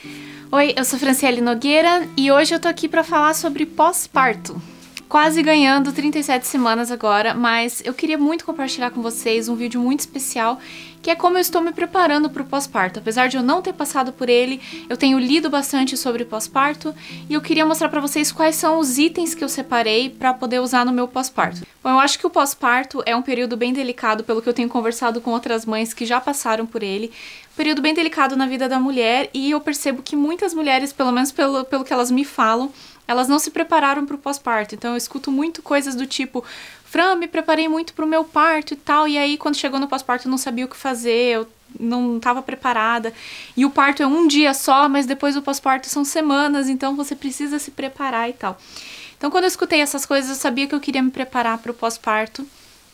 Oi, eu sou Franciele Nogueira e hoje eu tô aqui pra falar sobre pós-parto. Quase ganhando 37 semanas agora, mas eu queria muito compartilhar com vocês um vídeo muito especial, que é como eu estou me preparando para o pós-parto. Apesar de eu não ter passado por ele, eu tenho lido bastante sobre pós-parto e eu queria mostrar para vocês quais são os itens que eu separei para poder usar no meu pós-parto. Bom, eu acho que o pós-parto é um período bem delicado, pelo que eu tenho conversado com outras mães que já passaram por ele. Um período bem delicado na vida da mulher e eu percebo que muitas mulheres, pelo menos pelo que elas me falam, elas não se prepararam para o pós-parto. Então eu escuto muito coisas do tipo: Fran, me preparei muito para o meu parto e tal, e aí quando chegou no pós-parto eu não sabia o que fazer, eu não estava preparada. E o parto é um dia só, mas depois do pós-parto são semanas, então você precisa se preparar e tal. Então quando eu escutei essas coisas eu sabia que eu queria me preparar para o pós-parto.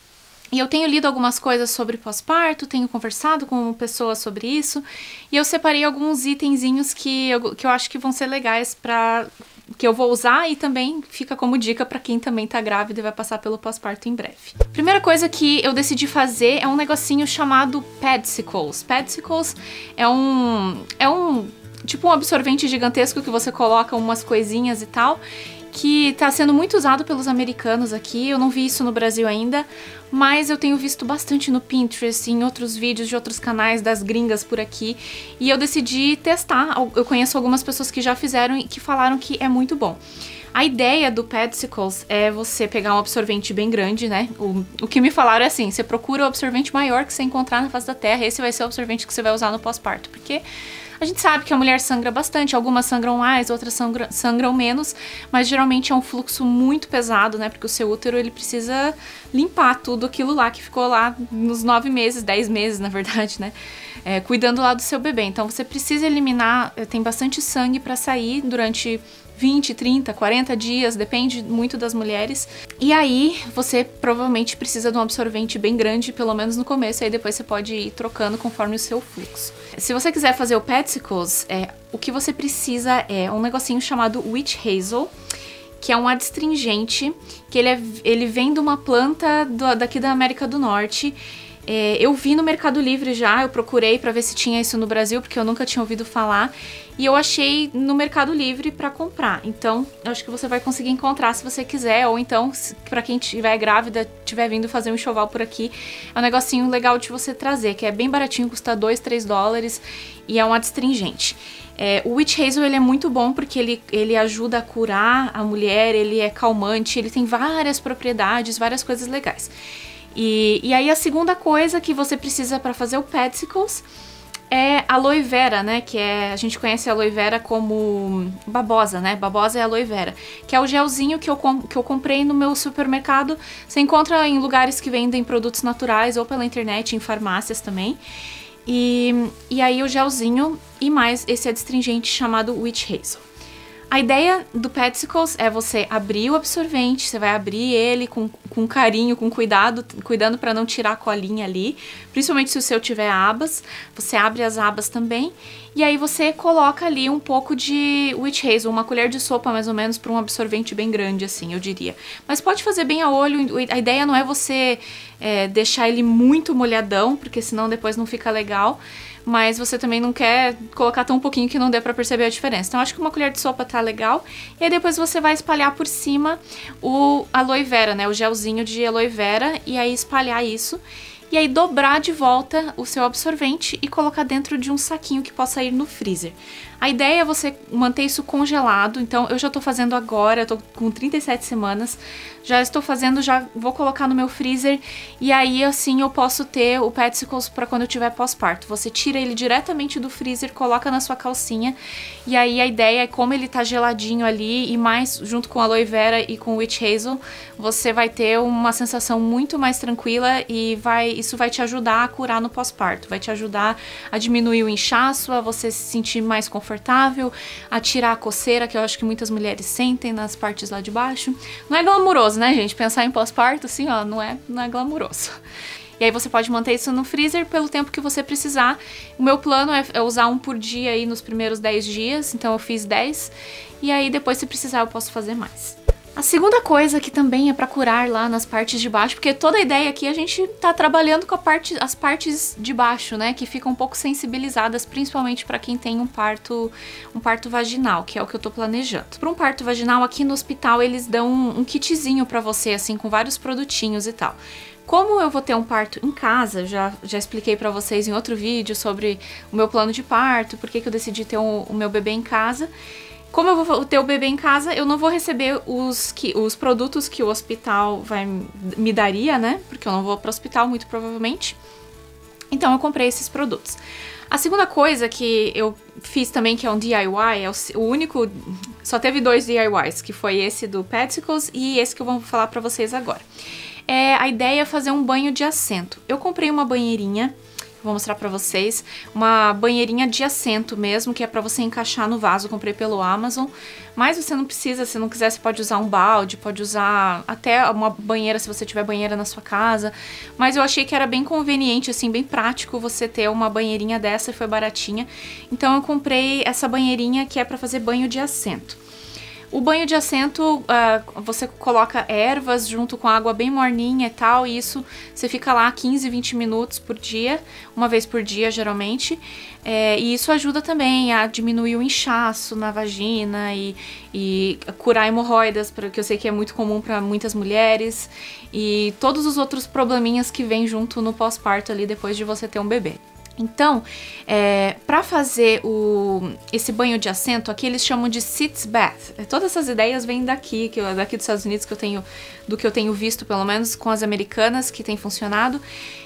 E eu tenho lido algumas coisas sobre pós-parto, tenho conversado com pessoas sobre isso, e eu separei alguns itenzinhos que eu acho que vão ser legais que eu vou usar e também fica como dica pra quem também tá grávida e vai passar pelo pós-parto em breve. Primeira coisa que eu decidi fazer é um negocinho chamado Padsicles. Padsicles é um tipo um absorvente gigantesco que você coloca umas coisinhas e tal, que tá sendo muito usado pelos americanos aqui. Eu não vi isso no Brasil ainda, mas eu tenho visto bastante no Pinterest e em outros vídeos de outros canais das gringas por aqui, e eu decidi testar. Eu conheço algumas pessoas que já fizeram e que falaram que é muito bom. A ideia do Padsicles é você pegar um absorvente bem grande, né? O que me falaram é assim: você procura o absorvente maior que você encontrar na face da terra, esse vai ser o absorvente que você vai usar no pós-parto, porque a gente sabe que a mulher sangra bastante, algumas sangram mais, outras sangram menos, mas geralmente é um fluxo muito pesado, né? Porque o seu útero, ele precisa limpar tudo aquilo lá que ficou lá nos 9 meses, 10 meses, na verdade, né? Cuidando lá do seu bebê. Então você precisa eliminar, tem bastante sangue para sair durante 20, 30, 40 dias, depende muito das mulheres. E aí você provavelmente precisa de um absorvente bem grande, pelo menos no começo, aí depois você pode ir trocando conforme o seu fluxo. Se você quiser fazer o Padsicles, o que você precisa é um negocinho chamado Witch Hazel, que é um adstringente, que ele vem de uma planta daqui da América do Norte. Eu vi no Mercado Livre já, eu procurei pra ver se tinha isso no Brasil, porque eu nunca tinha ouvido falar, e eu achei no Mercado Livre pra comprar. Então, eu acho que você vai conseguir encontrar se você quiser, ou então, pra quem estiver grávida, estiver vindo fazer um enxoval por aqui, é um negocinho legal de você trazer, que é bem baratinho, custa 2, 3 dólares, e é um adstringente. O Witch Hazel, ele é muito bom porque ele ajuda a curar a mulher, ele é calmante, ele tem várias propriedades, várias coisas legais. E aí a segunda coisa que você precisa para fazer o Padsicles é aloe vera, né? Que a gente conhece a aloe vera como babosa, né? Babosa é aloe vera, que é o gelzinho que eu comprei no meu supermercado. Você encontra em lugares que vendem produtos naturais ou pela internet, em farmácias também. E aí o gelzinho e mais esse adstringente chamado Witch Hazel. A ideia do Padsicles é você abrir o absorvente, você vai abrir ele com carinho, com cuidado, cuidando para não tirar a colinha ali, principalmente se o seu tiver abas, você abre as abas também, e aí você coloca ali um pouco de Witch Hazel, uma colher de sopa mais ou menos, para um absorvente bem grande assim, eu diria. Mas pode fazer bem a olho, a ideia não é você deixar ele muito molhadão, porque senão depois não fica legal, mas você também não quer colocar tão pouquinho que não dê pra perceber a diferença. Então acho que uma colher de sopa tá legal. E aí depois você vai espalhar por cima o aloe vera, né? O gelzinho de aloe vera, e aí espalhar isso. E aí dobrar de volta o seu absorvente e colocar dentro de um saquinho que possa ir no freezer. A ideia é você manter isso congelado, então eu já tô fazendo agora, eu tô com 37 semanas, já estou fazendo, já vou colocar no meu freezer, e aí assim eu posso ter o Padsicles para quando eu tiver pós-parto. Você tira ele diretamente do freezer, coloca na sua calcinha, e aí a ideia é, como ele tá geladinho ali, e mais junto com a aloe vera e com o Witch Hazel, você vai ter uma sensação muito mais tranquila e isso vai te ajudar a curar no pós-parto, vai te ajudar a diminuir o inchaço, a você se sentir mais confortável, a tirar a coceira que eu acho que muitas mulheres sentem nas partes lá de baixo. Não é glamuroso, né, gente? Pensar em pós-parto, assim, ó, não é glamuroso. E aí você pode manter isso no freezer pelo tempo que você precisar. O meu plano é usar um por dia aí nos primeiros 10 dias, então eu fiz 10. E aí depois, se precisar, eu posso fazer mais. A segunda coisa que também é pra curar lá nas partes de baixo, porque toda a ideia aqui a gente tá trabalhando com as partes de baixo, né, que ficam um pouco sensibilizadas, principalmente pra quem tem um parto vaginal, que é o que eu tô planejando. Para um parto vaginal, aqui no hospital eles dão um kitzinho pra você, assim, com vários produtinhos e tal. Como eu vou ter um parto em casa, já expliquei pra vocês em outro vídeo sobre o meu plano de parto, por que eu decidi ter o meu bebê em casa. Como eu vou ter o bebê em casa, eu não vou receber os produtos que o hospital me daria, né? Porque eu não vou para o hospital, muito provavelmente. Então eu comprei esses produtos. A segunda coisa que eu fiz também, que é um DIY, é o único... Só teve 2 DIYs, que foi esse do Petsicles e esse que eu vou falar pra vocês agora. A ideia é fazer um banho de assento. Eu comprei uma banheirinha... Vou mostrar pra vocês, uma banheirinha de assento mesmo, que é pra você encaixar no vaso, comprei pelo Amazon, mas você não precisa, se não quiser você pode usar um balde, pode usar até uma banheira se você tiver banheira na sua casa, mas eu achei que era bem conveniente, assim, bem prático você ter uma banheirinha dessa e foi baratinha, então eu comprei essa banheirinha que é pra fazer banho de assento. O banho de assento, você coloca ervas junto com água bem morninha e tal, e isso você fica lá 15, 20 minutos por dia, uma vez por dia geralmente, e isso ajuda também a diminuir o inchaço na vagina e curar hemorroidas, que eu sei que é muito comum para muitas mulheres, e todos os outros probleminhas que vêm junto no pós-parto ali depois de você ter um bebê. Então, para fazer esse banho de assento, aqui eles chamam de sitz bath. Todas essas ideias vêm daqui dos Estados Unidos, do que eu tenho visto, pelo menos com as americanas, que tem funcionado.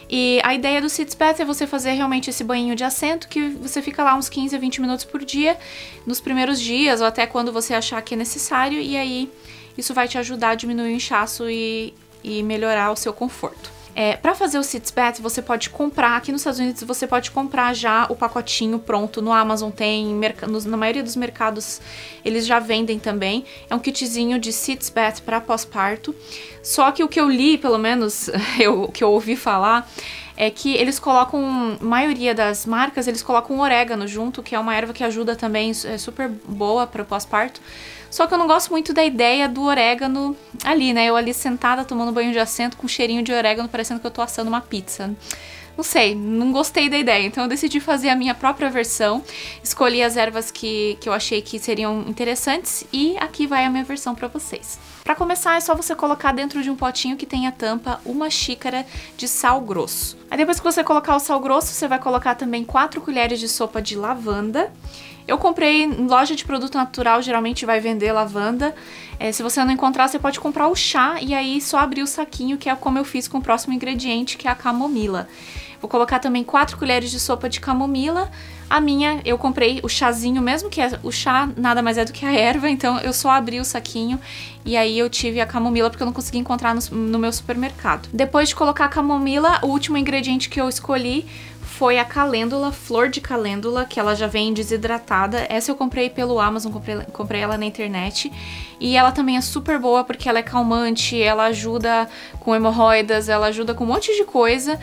E a ideia do sitz bath é você fazer realmente esse banho de assento, que você fica lá uns 15 a 20 minutos por dia, nos primeiros dias, ou até quando você achar que é necessário, e aí isso vai te ajudar a diminuir o inchaço e melhorar o seu conforto. Para fazer o sitz bath, você pode comprar, aqui nos Estados Unidos você pode comprar já o pacotinho pronto, no Amazon tem, na maioria dos mercados eles já vendem também, é um kitzinho de sitz bath para pós-parto, só que o que eu li, pelo menos, o que eu ouvi falar, é que eles colocam, maioria das marcas, eles colocam orégano junto, que é uma erva que ajuda também, é super boa para o pós-parto. Só que eu não gosto muito da ideia do orégano ali, né? Eu ali sentada tomando banho de assento com cheirinho de orégano, parecendo que eu tô assando uma pizza. Não sei, não gostei da ideia, então eu decidi fazer a minha própria versão, escolhi as ervas que eu achei que seriam interessantes e aqui vai a minha versão pra vocês. Pra começar, é só você colocar dentro de um potinho que tenha tampa 1 xícara de sal grosso. Aí depois que você colocar o sal grosso, você vai colocar também 4 colheres de sopa de lavanda. Eu comprei em loja de produto natural, geralmente vai vender lavanda. Se você não encontrar, você pode comprar o chá e aí só abrir o saquinho, que é como eu fiz com o próximo ingrediente, que é a camomila. Vou colocar também 4 colheres de sopa de camomila. A minha, eu comprei o chazinho mesmo, que o chá nada mais é do que a erva, então eu só abri o saquinho e aí eu tive a camomila porque eu não consegui encontrar no meu supermercado. Depois de colocar a camomila, o último ingrediente que eu escolhi foi a calêndula, flor de calêndula, que ela já vem desidratada. Essa eu comprei pelo Amazon, comprei ela na internet. E ela também é super boa porque ela é calmante, ela ajuda com hemorroidas, ela ajuda com um monte de coisa.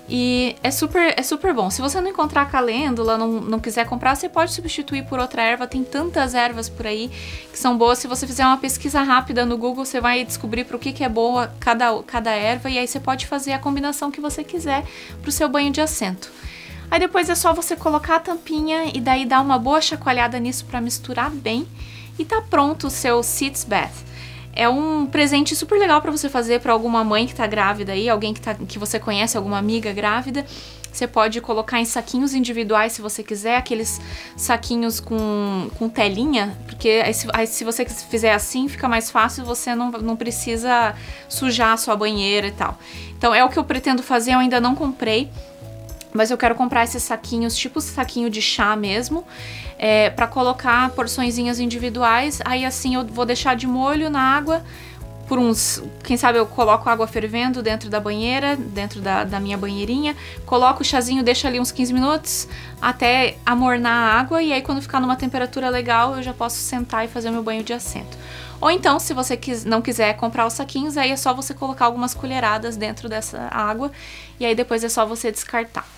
E é super bom. Se você não encontrar a calêndula, não quiser comprar, você pode substituir por outra erva. Tem tantas ervas por aí que são boas. Se você fizer uma pesquisa rápida no Google, você vai descobrir pro que é boa cada erva. E aí você pode fazer a combinação que você quiser pro seu banho de assento. Aí depois é só você colocar a tampinha e daí dar uma boa chacoalhada nisso pra misturar bem. E tá pronto o seu sitz bath. É um presente super legal pra você fazer pra alguma mãe que tá grávida aí, alguém que você conhece, alguma amiga grávida. Você pode colocar em saquinhos individuais se você quiser, aqueles saquinhos com telinha, porque aí se você fizer assim fica mais fácil, você não precisa sujar a sua banheira e tal. Então é o que eu pretendo fazer, eu ainda não comprei. Mas eu quero comprar esses saquinhos, tipo saquinho de chá mesmo, pra colocar porçõezinhas individuais. Aí assim eu vou deixar de molho na água por uns... Quem sabe eu coloco água fervendo dentro da banheira, dentro da minha banheirinha. Coloco o chazinho, deixo ali uns 15 minutos até amornar a água. E aí quando ficar numa temperatura legal eu já posso sentar e fazer o meu banho de assento. Ou então, se você não quiser comprar os saquinhos, aí é só você colocar algumas colheradas dentro dessa água. E aí depois é só você descartar.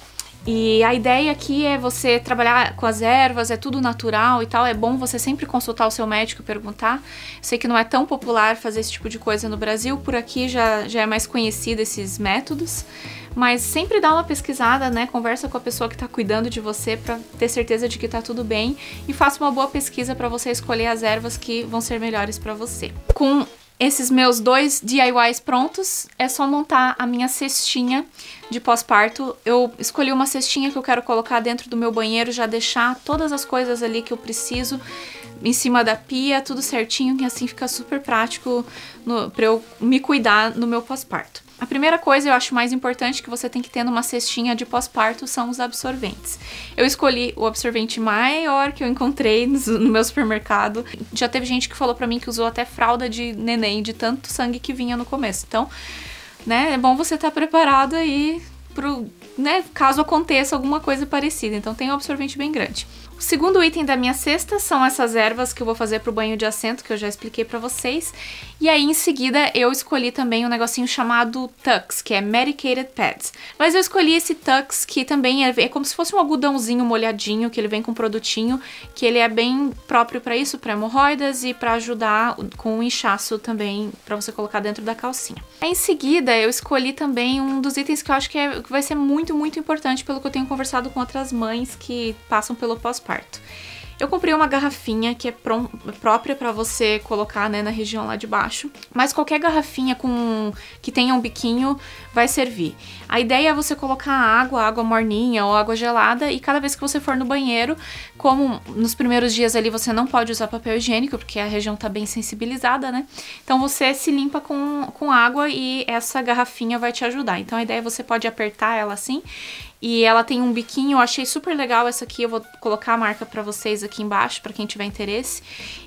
E a ideia aqui é você trabalhar com as ervas, é tudo natural e tal. É bom você sempre consultar o seu médico e perguntar. Sei que não é tão popular fazer esse tipo de coisa no Brasil, por aqui já é mais conhecido esses métodos. Mas sempre dá uma pesquisada, né? Conversa com a pessoa que tá cuidando de você pra ter certeza de que tá tudo bem. E faça uma boa pesquisa pra você escolher as ervas que vão ser melhores pra você. Com esses meus 2 DIYs prontos, é só montar a minha cestinha de pós-parto. Eu escolhi uma cestinha que eu quero colocar dentro do meu banheiro, já deixar todas as coisas ali que eu preciso em cima da pia, tudo certinho, que assim fica super prático pra eu me cuidar no meu pós-parto. A primeira coisa, eu acho mais importante que você tem que ter numa cestinha de pós-parto são os absorventes. Eu escolhi o absorvente maior que eu encontrei no meu supermercado. Já teve gente que falou pra mim que usou até fralda de neném, de tanto sangue que vinha no começo. Então, né, é bom você estar preparado aí pro, né, caso aconteça alguma coisa parecida. Então tem um absorvente bem grande. O segundo item da minha cesta são essas ervas que eu vou fazer pro banho de assento, que eu já expliquei pra vocês. E aí, em seguida, eu escolhi também um negocinho chamado Tucks, que é Medicated Pads. Mas eu escolhi esse Tucks, que também é como se fosse um algodãozinho molhadinho, que ele vem com um produtinho, que ele é bem próprio pra isso, pra hemorroidas e pra ajudar com o inchaço também, pra você colocar dentro da calcinha. Aí, em seguida, eu escolhi também um dos itens que eu acho que vai ser muito, muito importante, pelo que eu tenho conversado com outras mães que passam pelo pós-parto. Eu comprei uma garrafinha que é própria pra você colocar, né, na região lá de baixo, mas qualquer garrafinha que tenha um biquinho vai servir. A ideia é você colocar água morninha ou água gelada, e cada vez que você for no banheiro, como nos primeiros dias ali você não pode usar papel higiênico, porque a região tá bem sensibilizada, né? Então você se limpa com água e essa garrafinha vai te ajudar. Então a ideia é você pode apertar ela assim, e ela tem um biquinho, eu achei super legal essa aqui, eu vou colocar a marca pra vocês aqui embaixo, pra quem tiver interesse.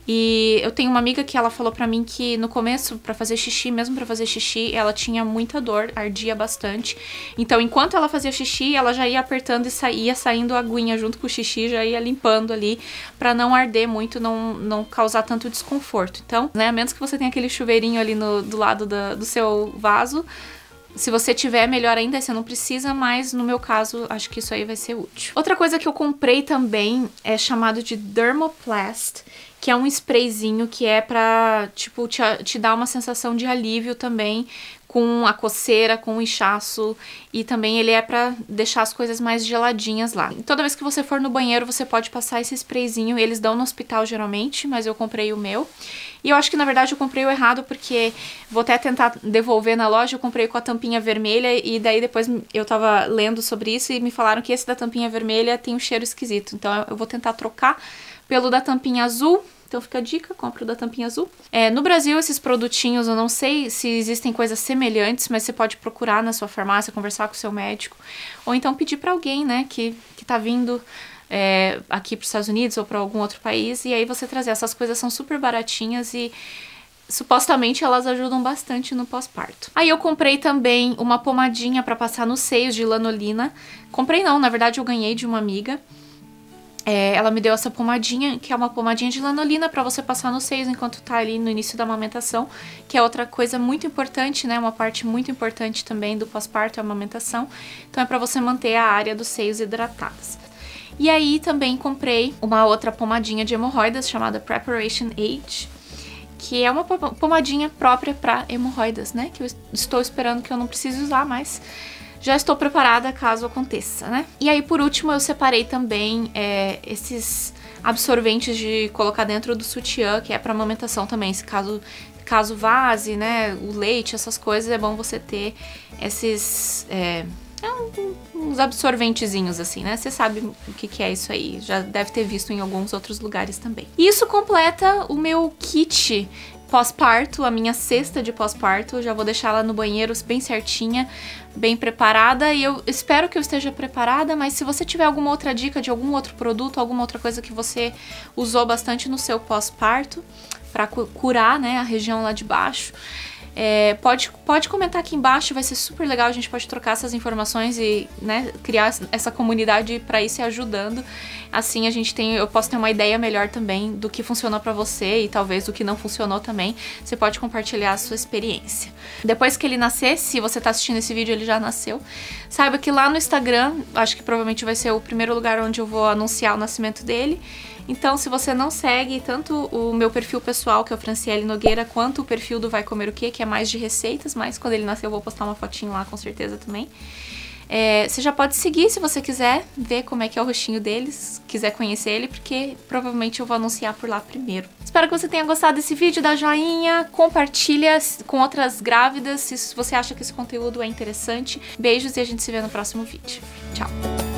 E eu tenho uma amiga que ela falou pra mim que no começo, pra fazer xixi, mesmo pra fazer xixi, ela tinha muita dor, ardia bastante. Então, enquanto ela fazia xixi, ela já ia apertando e ia saindo a aguinha junto com o xixi, já ia limpando ali, pra não arder muito, não causar tanto desconforto. Então, né, a menos que você tenha aquele chuveirinho ali do lado do seu vaso, se você tiver, melhor ainda, você não precisa, mas no meu caso, acho que isso aí vai ser útil. Outra coisa que eu comprei também é chamado de Dermoplast, que é um sprayzinho que é pra, tipo, te dar uma sensação de alívio também, com a coceira, com o inchaço, e também ele é pra deixar as coisas mais geladinhas lá. E toda vez que você for no banheiro, você pode passar esse sprayzinho, eles dão no hospital geralmente, mas eu comprei o meu. E eu acho que na verdade eu comprei o errado, porque vou até tentar devolver na loja, eu comprei com a tampinha vermelha, e daí depois eu tava lendo sobre isso e me falaram que esse da tampinha vermelha tem um cheiro esquisito. Então eu vou tentar trocar pelo da tampinha azul. Então fica a dica, compra o da tampinha azul. No Brasil, esses produtinhos, eu não sei se existem coisas semelhantes, mas você pode procurar na sua farmácia, conversar com o seu médico, ou então pedir pra alguém, né, que tá vindo aqui pros Estados Unidos ou pra algum outro país, e aí você trazer. Essas coisas são super baratinhas e supostamente elas ajudam bastante no pós-parto. Aí eu comprei também uma pomadinha pra passar nos seios de lanolina. Comprei não, na verdade eu ganhei de uma amiga. Ela me deu essa pomadinha, que é uma pomadinha de lanolina pra você passar nos seios enquanto tá ali no início da amamentação, que é outra coisa muito importante, né? Uma parte muito importante também do pós-parto é a amamentação. Então é pra você manter a área dos seios hidratadas. E aí também comprei uma outra pomadinha de hemorroidas chamada Preparation Age, que é uma pomadinha própria pra hemorroidas, né? Que eu estou esperando que eu não precise usar, mas já estou preparada caso aconteça, né? E aí, por último, eu separei também esses absorventes de colocar dentro do sutiã, que é para amamentação também. Se caso vaze, né, o leite, essas coisas, é bom você ter esses uns absorventezinhos assim, né? Você sabe o que é isso aí, já deve ter visto em alguns outros lugares também. Isso completa o meu kit pós-parto, a minha cesta de pós-parto. Já vou deixar ela no banheiro bem certinha, bem preparada, e eu espero que eu esteja preparada, mas se você tiver alguma outra dica de algum outro produto, alguma outra coisa que você usou bastante no seu pós-parto, pra curar, né, a região lá de baixo, Pode comentar aqui embaixo, vai ser super legal, a gente pode trocar essas informações e, né, criar essa comunidade pra ir se ajudando. Assim eu posso ter uma ideia melhor também do que funcionou pra você e talvez do que não funcionou também. Você pode compartilhar a sua experiência. Depois que ele nascer, se você tá assistindo esse vídeo, ele já nasceu, saiba que lá no Instagram, acho que provavelmente vai ser o primeiro lugar onde eu vou anunciar o nascimento dele. Então, se você não segue tanto o meu perfil pessoal, que é o Franciele Nogueira, quanto o perfil do Vai Comer o Quê, que é mais de receitas, mas quando ele nascer eu vou postar uma fotinho lá com certeza também. Você já pode seguir se você quiser ver como é que é o rostinho deles, quiser conhecer ele, porque provavelmente eu vou anunciar por lá primeiro. Espero que você tenha gostado desse vídeo, dá joinha, compartilha com outras grávidas se você acha que esse conteúdo é interessante. Beijos e a gente se vê no próximo vídeo. Tchau!